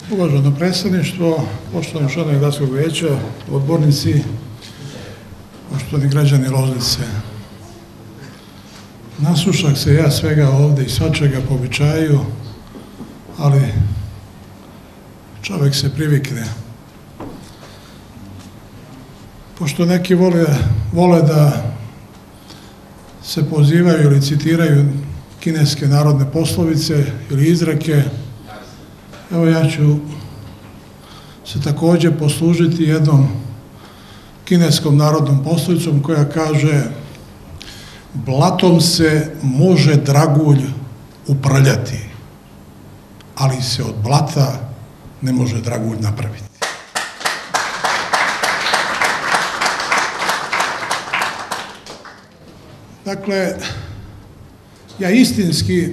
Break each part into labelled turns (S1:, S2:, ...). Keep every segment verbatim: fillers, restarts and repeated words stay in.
S1: Uvaženo predsjedništvo, poštovani članovi Gradskog veća, odbornici, poštovani građani Loznice. Naslušah se ja svega ovde i svačega po običaju, ali čovek se privikne. Pošto neki vole, vole da se pozivaju ili citiraju kineske narodne poslovice ili izreke, evo ja ću se takođe poslužiti jednom kineskom narodnom poslovicom koja kaže: blatom se može dragulj uprljati, ali se od blata ne može dragulj napraviti. Dakle, ja istinski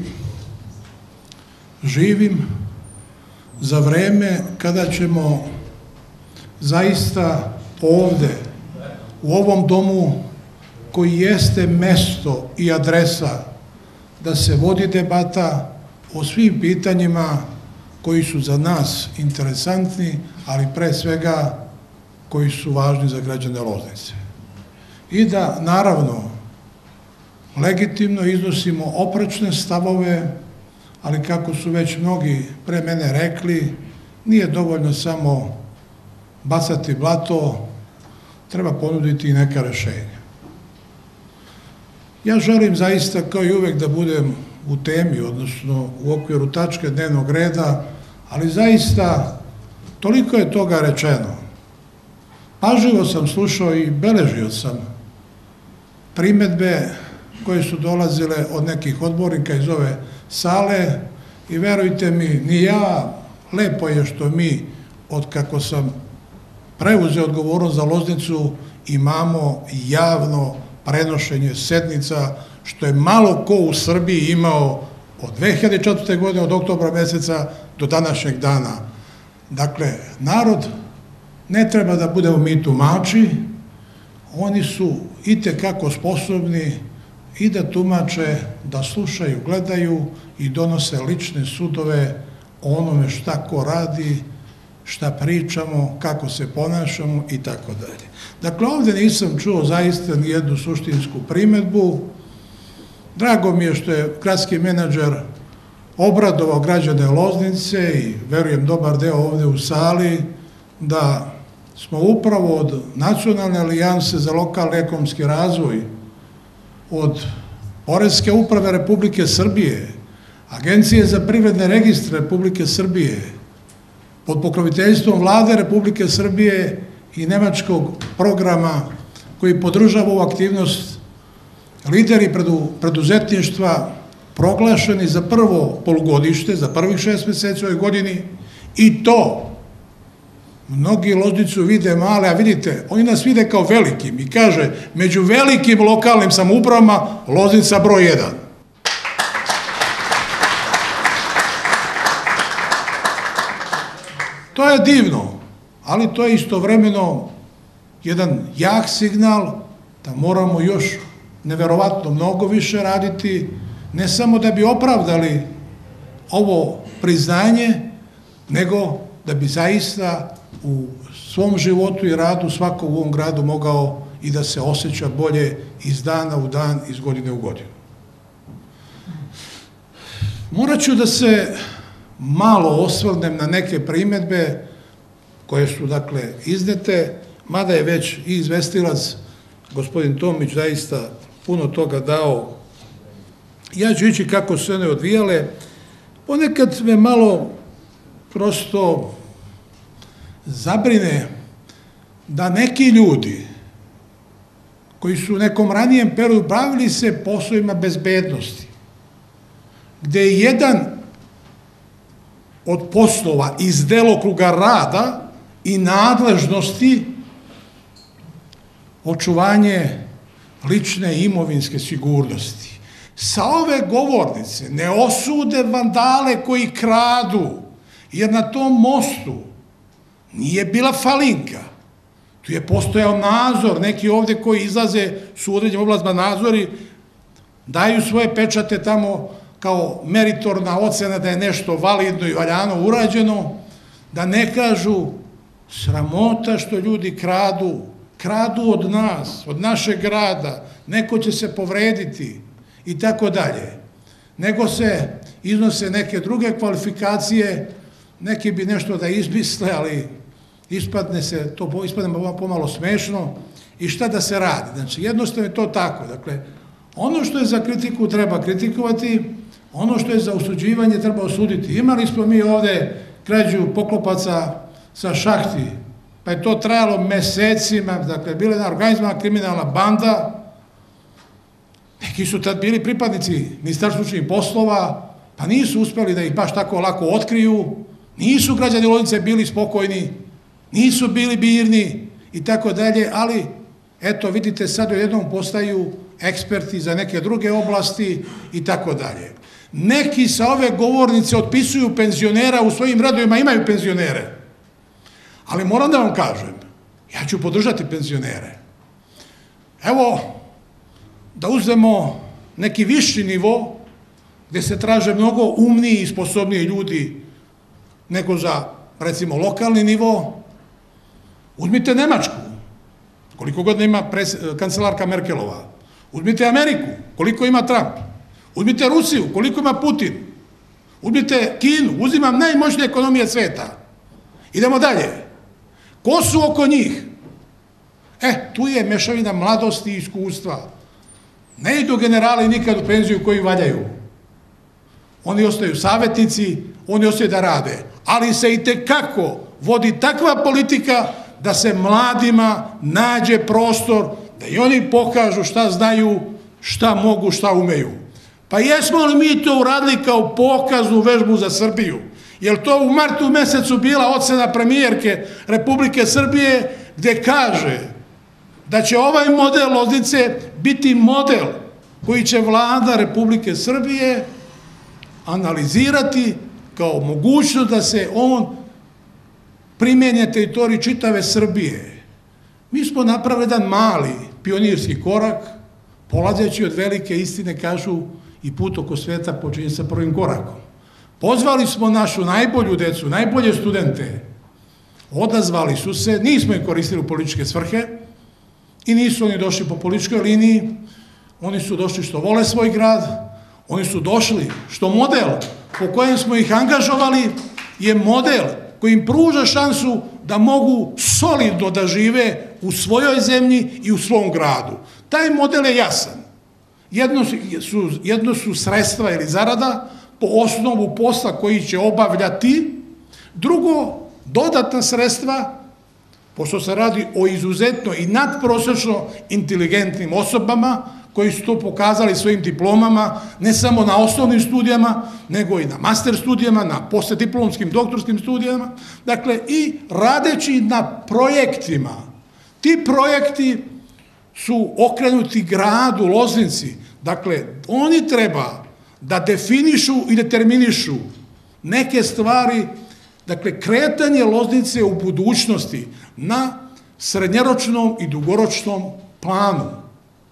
S1: živim za vreme kada ćemo zaista ovde, u ovom domu koji jeste mesto i adresa da se vodi debata o svim pitanjima koji su za nas interesantni, ali pre svega koji su važni za građane Loznice. I da, naravno, legitimno iznosimo oprečne stavove, ali kako su već mnogi pre mene rekli, nije dovoljno samo bacati blato, treba ponuditi i neka rešenja. Ja želim zaista kao i uvek da budem u temi, odnosno u okviru tačke dnevnog reda, ali zaista toliko je toga rečeno. Pažljivo sam slušao i beležio sam primedbe koje su dolazile od nekih odbornika iz ove sale i verujte mi, ni ja, lepo je što mi, od kako sam preuzeo odgovornost za Loznicu, imamo javno prenošenje sednica, što je malo ko u Srbiji imao od dve hiljade četvrte. godine, od oktobra meseca do današnjeg dana. Dakle, narod ne treba da budemo mi tumači, oni su itekako sposobni i da tumače, da slušaju, gledaju i donose lične sudove o onome šta ko radi, šta pričamo, kako se ponašamo i tako dalje. Dakle, ovde nisam čuo zaista ni jednu suštinsku primedbu. Drago mi je što je gradski menadžer obradovao građane Loznice i verujem dobar deo ovde u sali, da smo upravo od Nacionalne alijanse za lokalni ekonomski razvoj, od Poreske uprave Republike Srbije, Agencije za privredne registre Republike Srbije, pod pokroviteljstvom Vlade Republike Srbije i nemačkog programa koji podržava ovu aktivnost, lideri preduzetništva proglašeni za prvo polugodište, za prvih šest meseci u ovoj godini, i to mnogi Loznicu vide male, a vidite, oni nas vide kao velikim i kaže, među velikim lokalnim samoupravama Loznica broj jedan. To je divno, ali to je istovremeno jedan jak signal da moramo još neverovatno mnogo više raditi, ne samo da bi opravdali ovo priznanje, nego da bi zaista u svom životu i radu svako u ovom gradu mogao i da se osjeća bolje iz dana u dan, iz godine u godinu. Morat ću da se malo osvrnem na neke primedbe koje su, dakle, iznete, mada je već i izvestilac, gospodin Tomić, zaista puno toga dao. Ja ću ići kako su one odvijale. Ponekad me malo prosto zabrine da neki ljudi koji su u nekom ranijem periodu bavili se poslovima bezbednosti, gde je jedan od poslova iz delokruga rada i nadležnosti očuvanje lične i imovinske sigurnosti. Sa ove govornice ne osude vandale koji kradu, jer na tom mostu nije bila falinka. Tu je postojao nadzor, neki ovde koji izlaze su u određenim oblastima nadzori, daju svoje pečate tamo kao meritorna ocena da je nešto validno i valjano urađeno. da ne kažu sramota što ljudi kradu, kradu od nas, od našeg grada, neko će se povrediti i tako dalje. Nego se iznose neke druge kvalifikacije, neki bi nešto da izmisle, ali ispadne se, to ispadne pomalo smešno i šta da se radi. Znači, jednostavno je to tako. Dakle, ono što je za kritiku treba kritikovati, ono što je za osuđivanje treba osuditi. Imali smo mi ovde krađu poklopaca sa šahti, pa je to trajalo mesecima, dakle, bila jedna organizovana kriminalna banda, neki su tad bili pripadnici Ministarstva unutrašnjih poslova, pa nisu uspeli da ih baš tako lako otkriju, nisu građani Loznice bili spokojni, nisu bili mirni i tako dalje, ali eto, vidite, sad jednom postaju eksperti za neke druge oblasti i tako dalje. Neki sa ove govornice otpisuju penzionera, u svojim radovima imaju penzionere, ali moram da vam kažem, ja ću podržati penzionere. Evo, da uzmemo neki viši nivo, gde se traže mnogo umniji i sposobniji ljudi nego za, recimo, lokalni nivo. Uzmite Nemačku, koliko godina ima kancelarka Merkelova. Uzmite Ameriku, koliko ima Trump. Uzmite Rusiju, koliko ima Putin. Uzmite Kinu, uzimam najmoćnije ekonomije sveta. Idemo dalje. Ko su oko njih? E, tu je mešavina mladosti i iskustva. Ne idu generali nikad u penziju koji valjaju. Oni ostaju savjetnici, oni ostaju da rade. Ali se i tekako vodi takva politika da se mladima nađe prostor, da i oni pokažu šta znaju, šta mogu, šta umeju. Pa jesmo li mi to uradili kao pokaznu vežbu za Srbiju? Jer to u martu mesecu bila ocena premijerke Republike Srbije, gde kaže da će ovaj model Loznice biti model koji će vlada Republike Srbije analizirati kao mogućnost da se on primjeni na teritoriji čitave Srbije. Mi smo napravili jedan mali pionirski korak, polazeći od velike istine, kažu, i put oko sveta počinje sa prvim korakom. Pozvali smo našu najbolju decu, najbolje studente, odazvali su se, nismo im koristili u političke svrhe i nisu oni došli po političkoj liniji, oni su došli što vole svoj grad, oni su došli što model po kojem smo ih angažovali je model koji im pruža šansu da mogu solidno da žive u svojoj zemlji i u svom gradu. Taj model je jasan. Jedno su, jedno su sredstva ili zarada po osnovu posla koji će obavljati, drugo, dodatna sredstva, pošto se radi o izuzetno i nadprosečno inteligentnim osobama, koji su to pokazali svojim diplomama, ne samo na osnovnim studijama, nego i na master studijama, na postdiplomskim doktorskim studijama, dakle, i radeći na projektima. Ti projekti su okrenuti gradu Loznici, dakle, oni treba da definišu i determinišu neke stvari, dakle, kretanje Loznice u budućnosti na srednjoročnom i dugoročnom planu.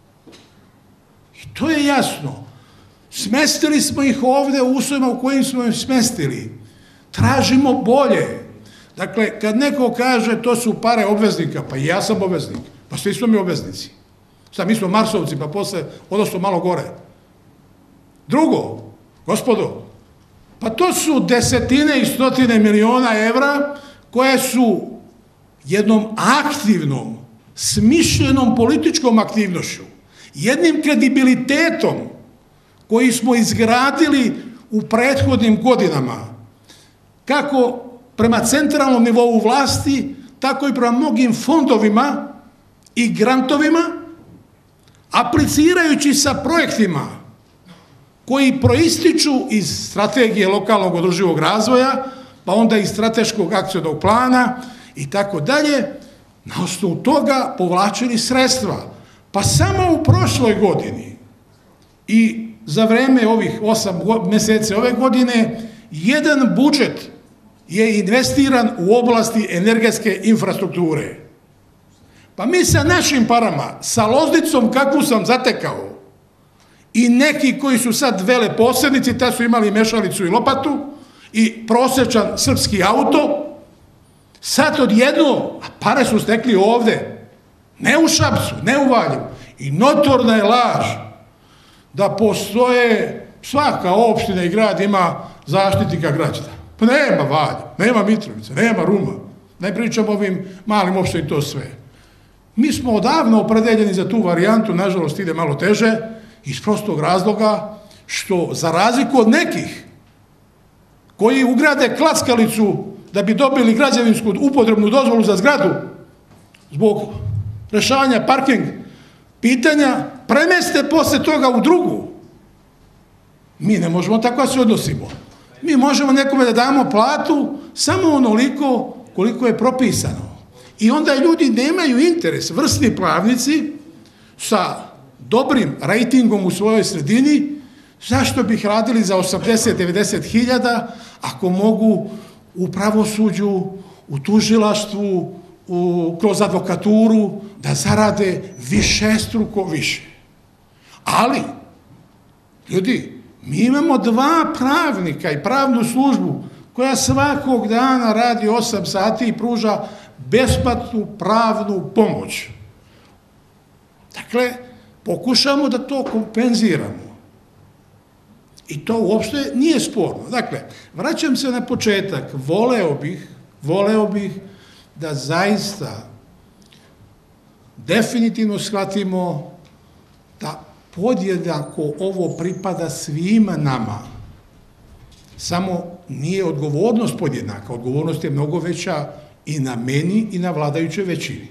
S1: I to je jasno. Smestili smo ih ovde u uslovima u kojim smo ih smestili. Tražimo bolje. Dakle, kad neko kaže to su pare obveznika, pa i ja sam obveznik, pa svi smo mi obveznici. Sad, mi smo Marsovci, pa posle odnosno malo gore. Drugo, gospodo, pa to su desetine i stotine miliona evra koje su jednom aktivnom, smišljenom političkom aktivnošću, jednim kredibilitetom koji smo izgradili u prethodnim godinama, kako prema centralnom nivou vlasti, tako i prema mnogim fondovima i grantovima, aplicirajući sa projektima koji proističu iz strategije lokalnog održivog razvoja, pa onda iz strateškog akcionog plana i tako dalje, na osnovu toga povlačili sredstva. Pa samo u prošloj godini i za vreme ovih osam mesece ove godine, jedan budžet je investiran u oblasti energetske infrastrukture. Pa mi sa našim parama, sa Loznicom kakvu sam zatekao, i neki koji su sad veleposednici, ta su imali mešalicu i lopatu i prosečan srpski auto, Sad odjedno, a pare su stekli ovde, ne u Šapcu, ne u Valjevu. I notorna je laž da postoje, svaka opština i grad ima zaštitnika građana. Pa nema Valjev, nema Mitrovica, nema Ruma. Ne pričam o ovim malim opštinama i to sve. Mi smo odavno opredeljeni za tu varijantu, nažalost ide malo teže, iz prostog razloga što za razliku od nekih koji ugrade klackalicu da bi dobili građevinsku upotrebnu dozvolu za zgradu zbog rešavanja parking pitanja, premeste posle toga u drugu. Mi ne možemo tako da se odnosimo. Mi možemo nekome da damo platu samo onoliko koliko je propisano. I onda ljudi nemaju interes, vrsni pravnici sa dobrim rejtingom u svojoj sredini, zašto bih radili za osamdeset do devedeset hiljada ako mogu u pravosuđu, u tužilaštvu, u, kroz advokaturu da zarade višestruko više. Ali, ljudi, mi imamo dva pravnika i pravnu službu koja svakog dana radi osam sati i pruža besplatnu pravnu pomoć. Dakle, pokušamo da to kompenziramo. I to uopšte nije sporno. Dakle, vraćam se na početak. Voleo bih, voleo bih da zaista definitivno shvatimo da podjednako ovo pripada svima nama. Samo nije odgovornost podjednaka. Odgovornost je mnogo veća i na meni i na vladajućoj većini.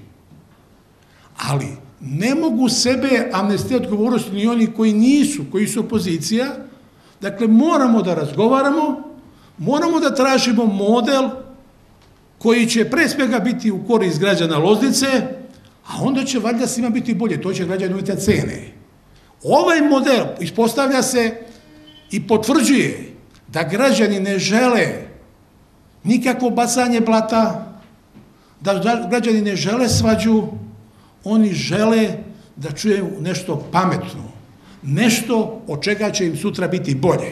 S1: Ali ne mogu sebe amnestirati odgovornosti ni oni koji nisu, koji su opozicija. Dakle, moramo da razgovaramo, moramo da tražimo model koji će pre svega biti u korist građana Loznice, a onda će valjda svima biti bolje, to će građani uvijek cene. Ovaj model ispostavlja se i potvrđuje da građani ne žele nikakvo bacanje blata, da građani ne žele svađu, oni žele da čuju nešto pametno, nešto od čega će im sutra biti bolje.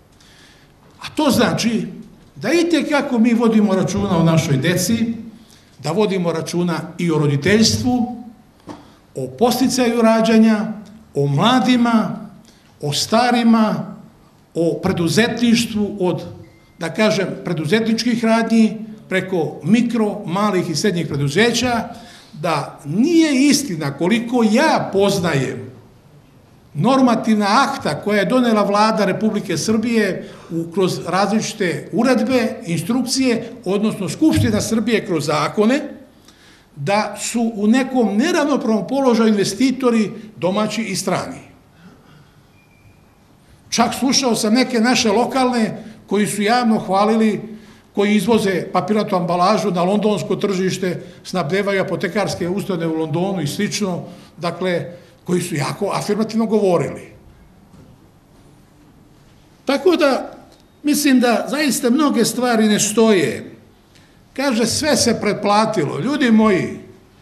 S1: A to znači da i kako mi vodimo računa o našoj deci, da vodimo računa i o roditeljstvu, o podsticaju rađanja, o mladima, o starima, o preduzetništvu od, da kažem, preduzetničkih radnji preko mikro, malih i srednjih preduzeća, da nije istina koliko ja poznajem normativna akta koja je donela vlada Republike Srbije kroz različite uredbe, instrukcije, odnosno Skupština Srbije kroz zakone, da su u nekom neravnopravnom položaju investitori domaći i strani. Čak slušao sam neke naše lokalne koji su javno hvalili, koji izvoze papirnatu ambalažu na londonsko tržište, snabdevaju apotekarske ustanove u Londonu i slično, dakle, koji su jako afirmativno govorili. Tako da, mislim da zaista mnoge stvari ne stoje. Kaže, sve se pretplatilo. Ljudi moji,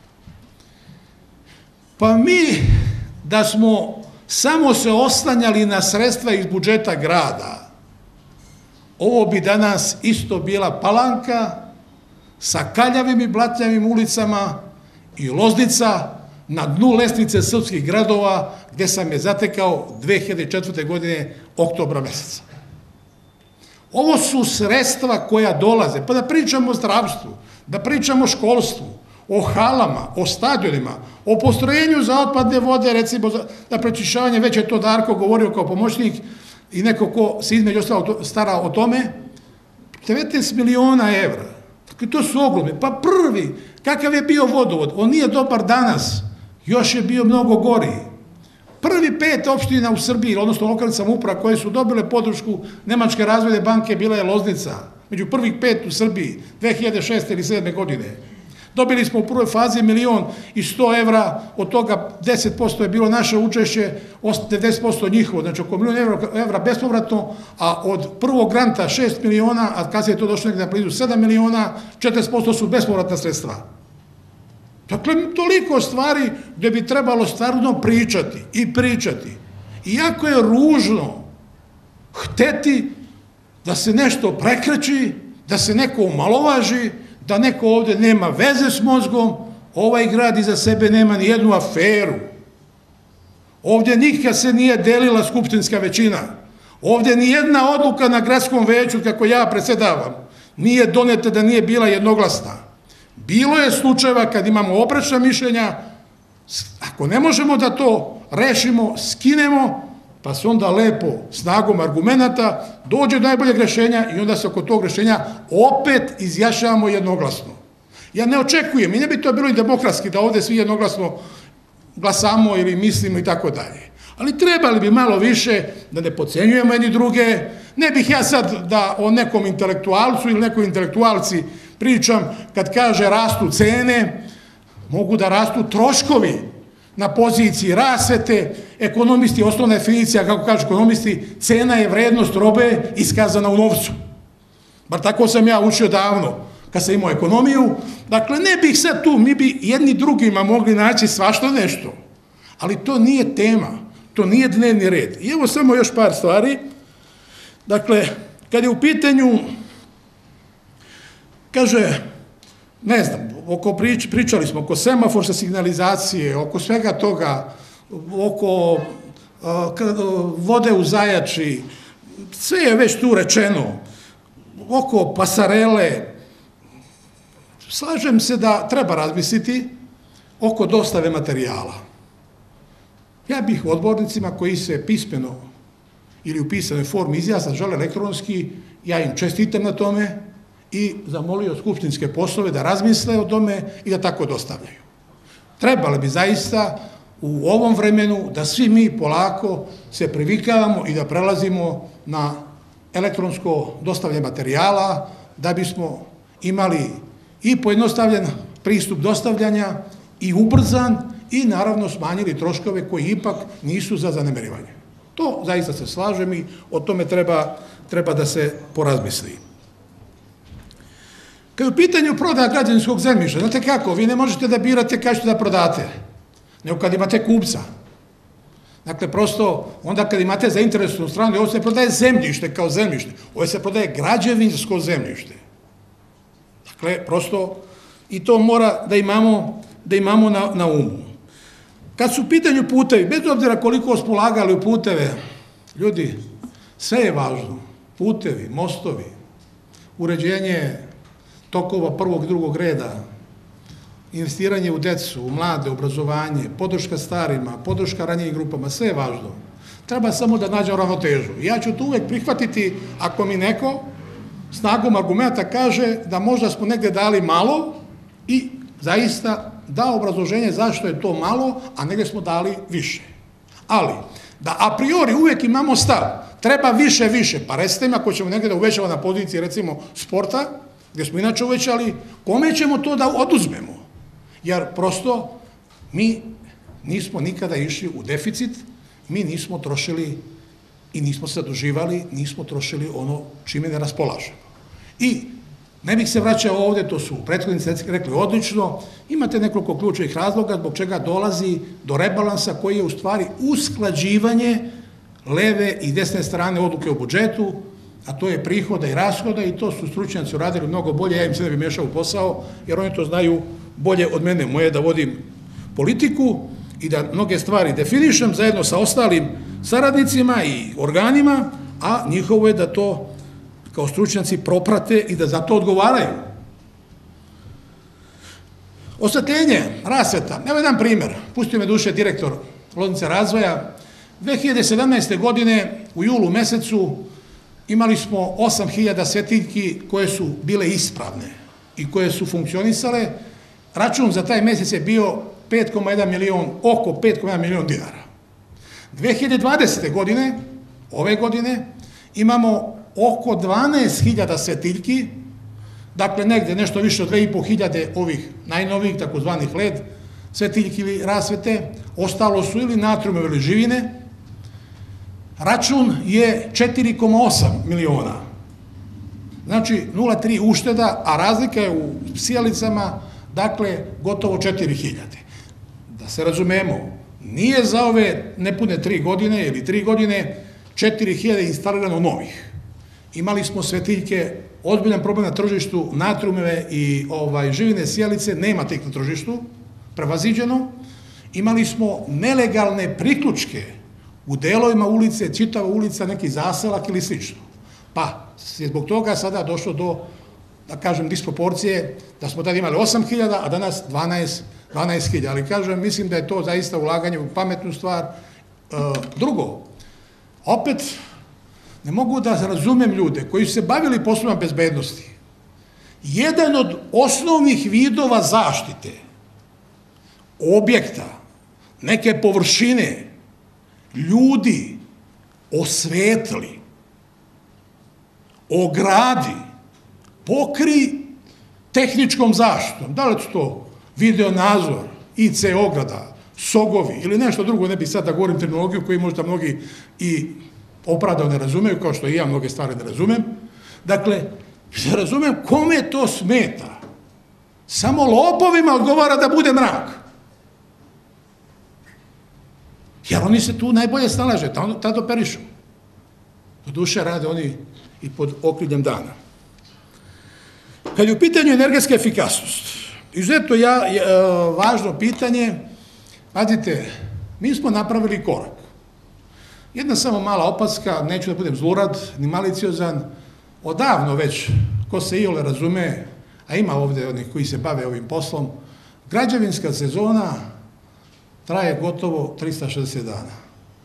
S1: pa mi da smo samo se oslanjali na sredstva iz budžeta grada, ovo bi danas isto bila Palanka sa kaljavim i blatnjavim ulicama i Loznica na dnu lestvice srpskih gradova gde sam je zatekao dve hiljade četvrte. godine, oktobra meseca. Ovo su sredstva koja dolaze, pa da pričamo o zdravstvu, da pričamo o školstvu, o halama, o stadionima, o postrojenju za otpadne vode, recimo za prečišćavanje, već je to Darko govorio kao pomoćnik i neko ko se između ostalo stara o tome, devetnaest miliona evra. To su ogromne. Pa prvi, kakav je bio vodovod? On nije dobar danas, još je bio mnogo gori. Prvi pet opština u Srbiji, odnosno lokalnih samouprava koje su dobile podršku Nemačke razvojne banke, bila je Loznica. Među prvih pet u Srbiji, dve hiljade šeste ili sedme. godine. Dobili smo u prvoj fazi milion i sto evra, od toga deset posto je bilo naše učešće, devedeset posto njihovo, znači oko milion evra bespovratno, a od prvog granta šest miliona, a kada je to došlo nekde na blizu sedam miliona, četrdeset posto su bespovratna sredstva. Dakle, toliko stvari gde bi trebalo stvarno pričati i pričati. Iako je ružno hteti da se nešto prekreći, da se neko omalovaži, da neko ovde nema veze s mozgom, ovaj grad iza sebe nema ni jednu aferu. Ovde nikad se nije delila skupštinska većina. Ovde ni jedna odluka na gradskom veću, kako ja predsedavam, nije doneta da nije bila jednoglasna. Bilo je slučajeva kad imamo oprečna mišljenja, ako ne možemo da to rešimo, skinemo, pa se onda lepo, snagom argumenta, dođe do najboljeg rešenja i onda se oko tog rešenja opet izjašnjavamo jednoglasno. Ja ne očekujem, i ne bi to bilo i demokratski, da ovde svi jednoglasno glasamo ili mislimo i tako dalje. Ali trebali bi malo više da ne podcenjujemo jedni druge. Ne bih ja sad da o nekom intelektualcu ili nekoj intelektualci pričam kad kaže rastu cene, mogu da rastu troškovi na poziciji rasvete, ekonomisti, osnovna definicija, kako kažu ekonomisti, cena je vrednost robe iskazana u novcu. Bar tako sam ja učio davno, kad sam imao ekonomiju. Dakle, ne bih sad tu, mi bi jedni drugima mogli naći svašta nešto, ali to nije tema, to nije dnevni red. I evo samo još par stvari. Dakle, kad je u pitanju, kaže, ne znam, oko pričali smo oko semaforske signalizacije, oko svega toga, oko vode u Zajači, sve je već tu rečeno, oko pasarele. Slažem se da treba razmisliti oko dostave materijala. Ja bih odbornicima koji se pismeno ili u pisanoj formi izjasne žele elektronski, ja im čestitam na tome i zamolio skupštinske poslove da razmisle o tome i da tako dostavljaju. Trebali bi zaista u ovom vremenu da svi mi polako se privikavamo i da prelazimo na elektronsko dostavljanje materijala, da bismo imali i pojednostavljen pristup dostavljanja i ubrzan i naravno smanjili troškove koji ipak nisu za zanemarivanje. To zaista se slažem i o tome treba da se porazmisli. Kad je u pitanju prodaja građevinskog zemljišta, znate kako, vi ne možete da birate kada ćete da prodate, nego kad imate kupca. Dakle, prosto, onda kad imate zainteresovanu stranu, ovo se prodaje zemljište kao zemljište, ovo se prodaje građevinsko zemljište. Dakle, prosto, i to mora da imamo, da imamo na umu. Kad su u pitanju putevi, bez obzira koliko smo ulagali u puteve, ljudi, sve je važno. Putevi, mostovi, uređenje tokova prvog i drugog reda, investiranje u decu, u mlade, obrazovanje, podrška starima, podrška ranjivim grupama, sve je važno. Treba samo da nađemo ravnotežu. Ja ću to uvek prihvatiti ako mi neko snagom argumenta kaže da možda smo negde dali malo i zaista da obrazloženje zašto je to malo, a negde smo dali više. Ali, da a priori uvek imamo stav, treba više, više, pa recite mi ako ćemo negde da uvećamo na poziciji recimo sporta, gde smo inače uvećali, kome ćemo to da oduzmemo? Jer prosto mi nismo nikada išli u deficit, mi nismo trošili i nismo se zaduživali, nismo trošili ono čime ne raspolažemo. I ne bih se vraćao ovde, to su prethodnici rekli odlično, imate nekoliko ključnih razloga zbog čega dolazi do rebalansa koji je u stvari usklađivanje leve i desne strane odluke o budžetu, a to je prihoda i rashoda i to su stručnjaci uradili mnogo bolje, ja im se ne bih mešao u posao, jer oni to znaju bolje od mene. Moje je da vodim politiku i da mnoge stvari definišem zajedno sa ostalim saradnicima i organima, a njihovo je da to kao stručnjaci proprate i da za to odgovaraju. Osvetljenje, rasveta. Evo jedan primer. Pustio me duše direktor Loznice razvoja. dve hiljade sedamnaeste. godine u julu mesecu imali smo osam hiljada svetiljki koje su bile ispravne i koje su funkcionisale. Račun za taj mesec je bio pet zarez jedan milion, oko pet zarez jedan milion dinara. dve hiljade dvadesete. godine, ove godine, imamo oko dvanaest hiljada svetiljki, dakle negde nešto više od dve i po hiljade ovih najnovijih, takozvanih el e de svetiljki ili rasvete, ostalo su ili natrijumove ili živine. Račun je četiri zarez osam miliona. Znači nula zarez tri ušteda, a razlika je u sijalicama, dakle, gotovo četiri hiljade. Da se razumemo, nije za ove nepune tri godine ili tri godine četiri hiljade instalirano novih. Imali smo svetiljke ozbiljan problem na tržištu, natrijumove i živine sijalice, nema tih na tržištu, prevaziđeno. Imali smo nelegalne priključke u delovima ulice, čitava ulica, neki zaselak ili slično. Pa je zbog toga sada došlo do, da kažem, disproporcije, da smo tada imali osam hiljada, a danas dvanaest hiljada. Ali kažem, mislim da je to zaista ulaganje u pametnu stvar. Drugo, opet ne mogu da razumem ljude koji su se bavili poslovima bezbednosti. Jedan od osnovnih vidova zaštite objekta, neke površine, ljudi osvetli, ogradi, pokri tehničkom zaštitom. Da li su to video nadzor, I C ograda, sogovi ili nešto drugo, ne bih sad da govorim terminologiju koju možda mnogi i opravdano ne razumeju, kao što i ja mnoge stvari ne razumem. Dakle, ne razumem kome to smeta. Samo lopovima odgovara da bude mrak. Jer oni se tu najbolje snalaže, tad operišu. Do duše rade oni i pod okriljem dana. Kad je u pitanju energetska efikasnost, izuzetno važno pitanje, pazite, mi smo napravili korak. Jedna samo mala opaska, neću da budem zlurad, ni maliciozan, odavno već, ko se iole razume, a ima ovde onih koji se bave ovim poslom, građevinska sezona traje gotovo trista šezdeset dana.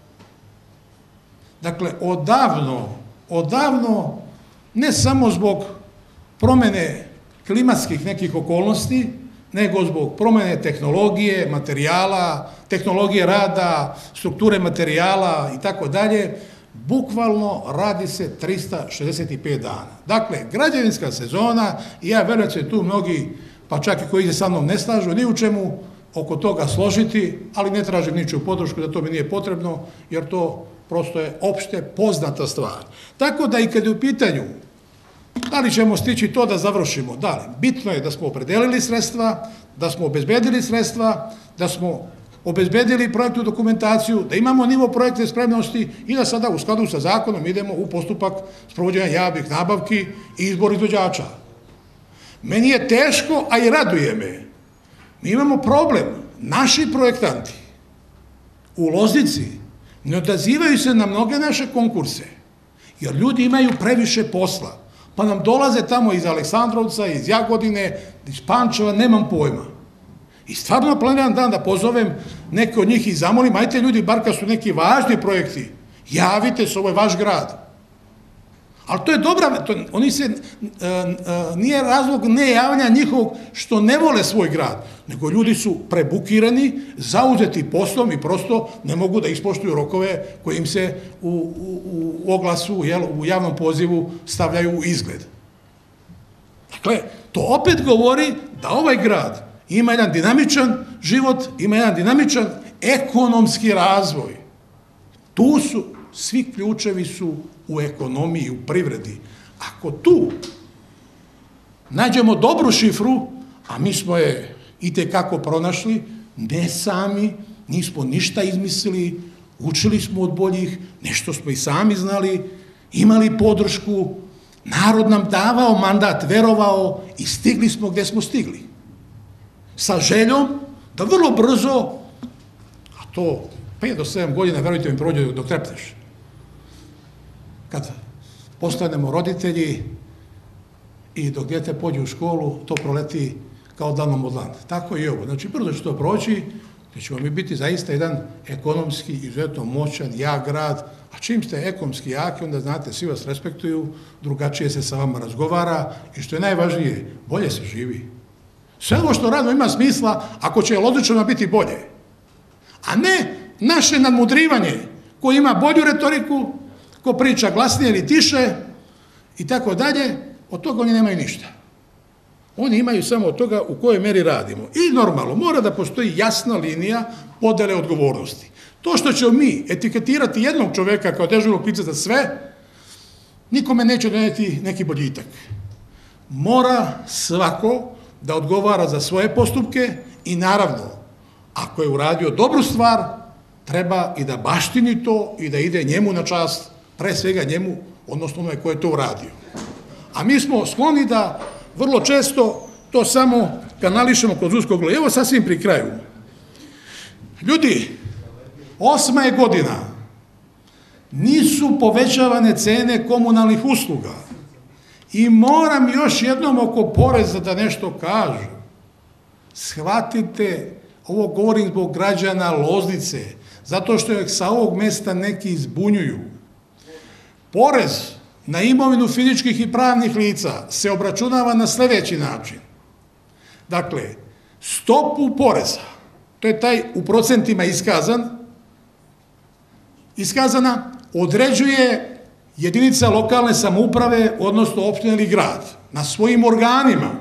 S1: Dakle, odavno, odavno, ne samo zbog promene klimatskih nekih okolnosti, nego zbog promene tehnologije, materijala, tehnologije rada, strukture materijala i tako dalje, bukvalno radi se trista šezdeset pet dana. Dakle, građevinska sezona, i ja verujem da će tu mnogi, pa čak i koji se sa mnom ne slažu, ni u čemu oko toga složiti, ali ne tražim ničiju podršku da to mi nije potrebno, jer to prosto je opšte poznata stvar. Tako da i kad je u pitanju da li ćemo stići to da završimo, da li, bitno je da smo opredelili sredstva, da smo obezbedili sredstva, da smo obezbedili projektnu dokumentaciju, da imamo nivo projektne spremnosti i da sada u skladu sa zakonom idemo u postupak sprovođenja javnih nabavki i izbor izvođača. Meni je teško, a i raduje me. Mi imamo problem. Naši projektanti u Loznici ne odazivaju se na mnoge naše konkurse, jer ljudi imaju previše posla, pa nam dolaze tamo iz Aleksandrovca, iz Jagodine, iz Pančeva, nemam pojma. I stvarno planiram dan da pozovem neke od njih i zamolim, ajte ljudi, bar kad su neki važni projekti, javite se, ovo je vaš grad. Ali to je dobra, oni se, nije razlog nejavljanja njihovog što ne vole svoj grad, nego ljudi su prebukirani, zauzeti poslom i prosto ne mogu da ispoštuju rokove koji im se u oglasu, u javnom pozivu stavljaju u izgled. Dakle, to opet govori da ovaj grad ima jedan dinamičan život, ima jedan dinamičan ekonomski razvoj. Tu su, svi ključevi su u ekonomiji, u privredi. Ako tu nađemo dobru šifru, a mi smo je i tekako pronašli, ne sami, nismo ništa izmislili, učili smo od boljih, nešto smo i sami znali, imali podršku, narod nam davao mandat, verovao i stigli smo gde smo stigli. Sa željom da vrlo brzo, a to pet do sedam godina, verujte mi, prođe dok trepneš. Kad postanemo roditelji i dok djete pođe u školu, to proleti kao danom od landa. Tako i ovo. Znači, brzo će to proći, gdje ćemo mi biti zaista jedan ekonomski, izuzetno moćan, jak grad, a čim ste ekonomski jaki, onda znate, svi vas respektuju, drugačije se sa vama razgovara i što je najvažnije, bolje se živi. Sve ovo što radimo ima smisla ako će Lozničanima biti bolje. A ne naše nadmudrivanje ko ima bolju retoriku, ko priča glasnije ili tiše i tako dalje, od toga oni nemaju ništa. Oni imaju samo od toga u kojoj meri radimo. I normalno, mora da postoji jasna linija podele odgovornosti. To što ćemo mi etiketirati jednog čoveka kao dežurnog lica za sve, nikome neće doneti neki boljitak. Mora svako da odgovara za svoje postupke i naravno, ako je uradio dobru stvar, treba i da baštini to i da ide njemu na čast, pre svega njemu, odnosno onome ko je to uradio. A mi smo skloni da vrlo često to samo kanališemo kod uskog grla. Evo sasvim pri kraju. Ljudi, osma je godina, nisu povećavane cene komunalnih usluga. I moram još jednom oko poreza da nešto kažem. Shvatite, ovo govorim zbog građana Loznice, zato što je sa ovog mesta neki izbunjuju. Porez na imovinu fizičkih i pravnih lica se obračunava na sljedeći način. Dakle, stopu poreza, to je taj u procentima iskazan, iskazana, određuje jedinica lokalne samouprave, odnosno opština ili grad, na svojim organima.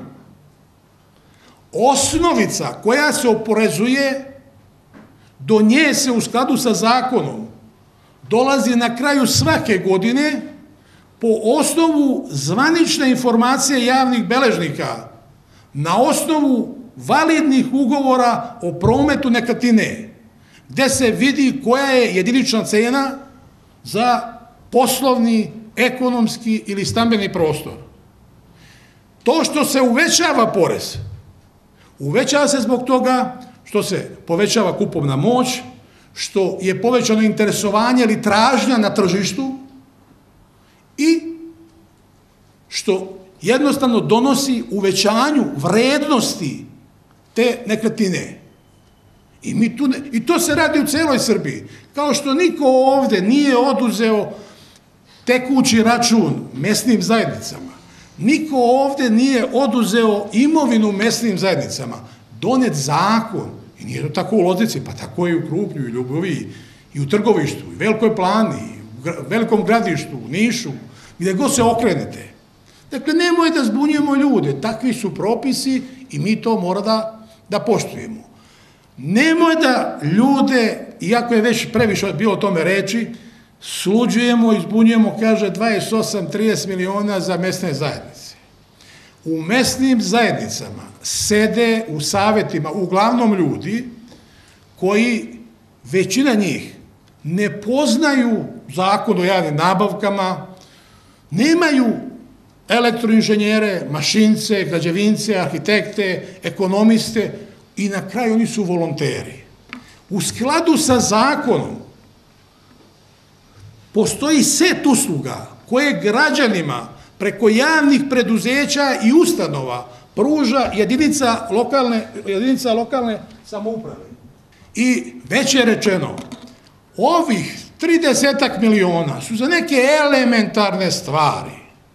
S1: Osnovica koja se oporezuje, do nje se u skladu sa zakonom dolazi na kraju svake godine po osnovu zvanične informacije javnih beležnika, na osnovu validnih ugovora o prometu nekretnine, gde se vidi koja je jedinična cena za poslovni, ekonomski ili stambeni prostor. To što se uvećava porez, uvećava se zbog toga što se povećava kupovna moć, što je povećano interesovanje ili tražnja na tržištu i što jednostavno donosi uvećanju vrednosti te nekretnine. I, mi tu ne, I to se radi u celoj Srbiji. Kao što niko ovde nije oduzeo tekući račun mesnim zajednicama. Niko ovde nije oduzeo imovinu mesnim zajednicama. Donet zakon, i nije to tako u Loznici, pa tako je i u Krupnju, i Ljuboviji, i u Trgovištu, i u Velikoj Plani, i u Velikom Gradištu, u Nišu, gde god se okrenete. Dakle, nemoj da zbunjujemo ljude, takvi su propisi i mi to mora da, da poštujemo. Nemoj da ljude, iako je već previše bilo o tome reči, sluđujemo i zbunjujemo, kaže, dvadeset osam do trideset miliona za mesne zajednice. U mesnim zajednicama sede u savetima uglavnom ljudi koji, većina njih, ne poznaju zakon o javnim nabavkama, nemaju elektroinženjere, mašince, građevince, arhitekte, ekonomiste i na kraju oni su volonteri. U skladu sa zakonom postoji set usluga koje građanima preko javnih preduzeća i ustanova pruža jedinica lokalne, jedinica lokalne samouprave. I već je rečeno, ovih tridesetak miliona su za neke elementarne stvari.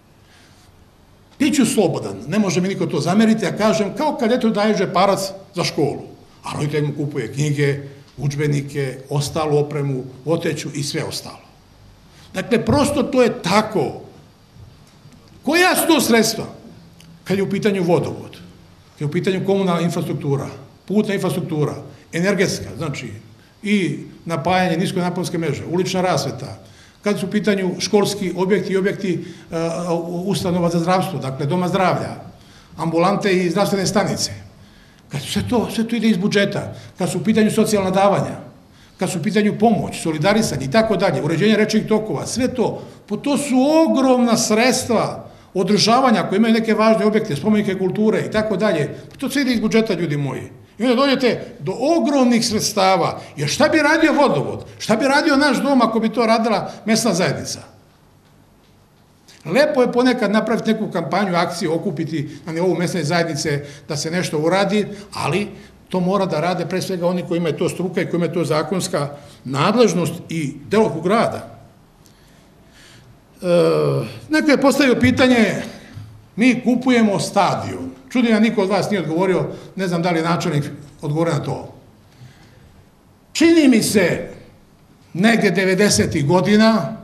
S1: Biću slobodan, ne može mi niko to zameriti, a kažem, kao kad eto daje džeparac za školu, a roditelj mu kupuje knjige, udžbenike, ostalu opremu, oteću i sve ostalo. Dakle, prosto to je tako. Koja su to sredstva? Kad je u pitanju vodovod, kad je u pitanju komunalna infrastruktura, putna infrastruktura, energetska, znači i napajanje niskonaponske mreže, ulična rasveta, kad su u pitanju školski objekti i objekti ustanova za zdravstvo, dakle doma zdravlja, ambulante i zdravstvene stanice, kad sve to, sve to ide iz budžeta, kad su u pitanju socijalna davanja, kad su u pitanju pomoć, solidarisanje i tako dalje, uređenje rečnih tokova, sve to, po to su ogromna sredstva održavanja koje imaju neke važne objekte, spomenike kulture i tako dalje, to sve ide iz budžeta, ljudi moji. I onda dođete do ogromnih sredstava, jer šta bi radio vodovod, šta bi radio naš dom ako bi to radila mesna zajednica? Lepo je ponekad napraviti neku kampanju, akciju, okupiti na nivou mesne zajednice da se nešto uradi, ali to mora da rade pre svega oni koji imaju to struka i koji imaju to zakonska nadležnost i delokrug rada. Neko je postavio pitanje, mi kupujemo stadion. Čudim ja, niko od vas nije odgovorio, ne znam da li je načelnik odgovorio na to. Čini mi se, negde devedesetih godina,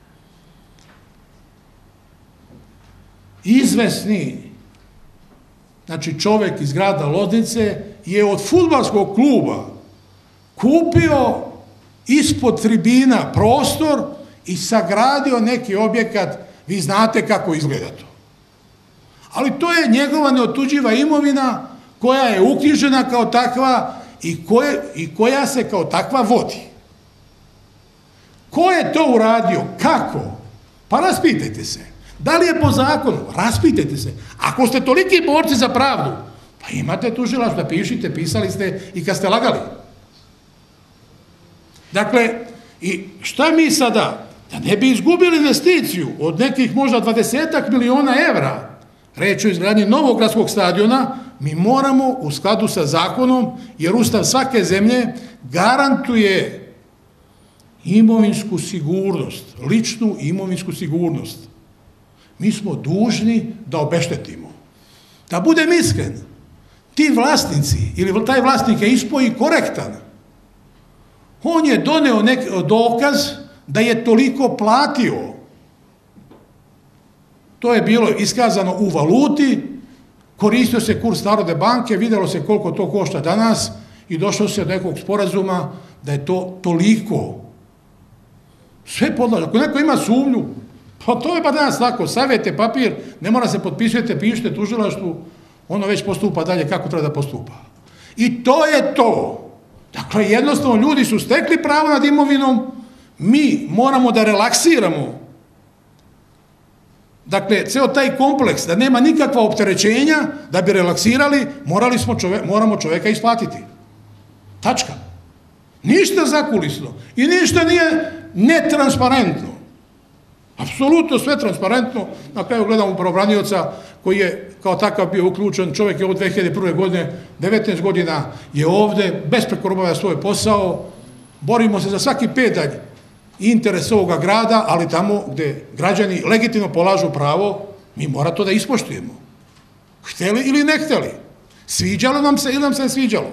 S1: izvesni, znači čovek iz grada Loznice, je od fudbalskog kluba kupio ispod tribina prostor i sagradio neki objekat, vi znate kako izgleda to. Ali to je njegova neotuđiva imovina koja je uknjižena kao takva i, koje, i koja se kao takva vodi. Ko je to uradio? Kako? Pa raspitajte se. Da li je po zakonu? Raspitajte se. Ako ste toliki borci za pravdu, pa imate tužilaštvo, pišite, pisali ste i kad ste lagali. Dakle, i šta mi sada? Da ne bi izgubili investiciju od nekih možda dvadesetak miliona evra, reč o izgradnji novog gradskog stadiona, mi moramo u skladu sa zakonom, jer Ustav svake zemlje garantuje imovinsku sigurnost, ličnu imovinsku sigurnost. Mi smo dužni da obeštetimo. Da budem iskren, ti vlasnici ili taj vlasnik je ispoji korektan. On je doneo neki dokaz da je toliko platio. To je bilo iskazano u valuti, koristio se kurs Narodne banke, vidjelo se koliko to košta danas i došlo se do nekog sporazuma da je to toliko. Sve podlaže. Ako neko ima sumnju, pa to je pa danas tako, savjete papir, ne mora se potpisujete, pišete tužilaštvu, ono već postupa dalje kako treba da postupa. I to je to. Dakle, jednostavno ljudi su stekli pravo nad imovinom, mi moramo da relaksiramo. Dakle, ceo taj kompleks, da nema nikakva opterećenja, da bi relaksirali, morali smo čove, moramo čoveka isplatiti. Tačka. Ništa zakulisno i ništa nije netransparentno. Apsolutno sve transparentno. Na kraju gledamo pravobranioca koji je kao takav bio uključen. Čovjek je od dve hiljade prve. godine, devetnaest godina je ovde, besprekorno obavlja svoj posao. Borimo se za svaki pedalj interes ovoga grada, ali tamo gde građani legitimno polažu pravo, mi mora to da ispoštujemo. Hteli ili ne hteli. Sviđalo nam se ili nam se ne sviđalo.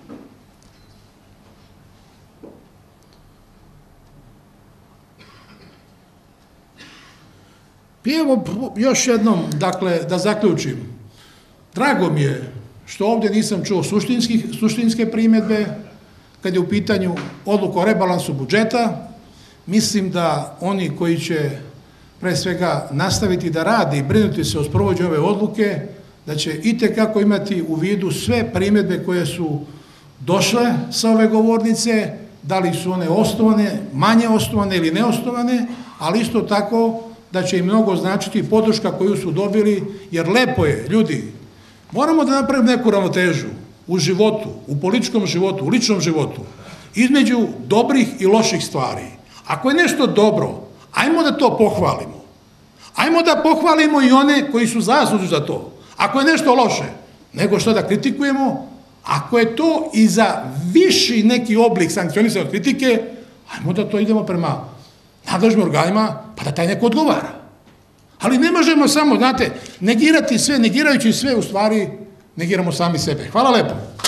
S1: I evo još jednom, dakle, da zaključim. Drago mi je što ovdje nisam čuo suštinske primjedbe kad je u pitanju odluka o rebalansu budžeta. Mislim da oni koji će pre svega nastaviti da radi i brinuti se o sprovođenju ove odluke, da će itekako imati u vidu sve primjedbe koje su došle sa ove govornice, da li su one osnovane, manje osnovane ili neosnovane, ali isto tako da će im mnogo značiti podrška koju su dobili, jer lepo je, ljudi, moramo da napravimo neku ravnotežu u životu, u političkom životu, u ličnom životu, između dobrih i loših stvari. Ako je nešto dobro, ajmo da to pohvalimo. Ajmo da pohvalimo i one koji su zaslužni za to. Ako je nešto loše, nego što da kritikujemo, ako je to i za viši neki oblik sankcionisane kritike, ajmo da to idemo prema nadležnim organima, pa da taj neko odgovara. Ali ne možemo samo, znate, negirati sve, negirajući sve, u stvari negiramo sami sebe. Hvala lepo.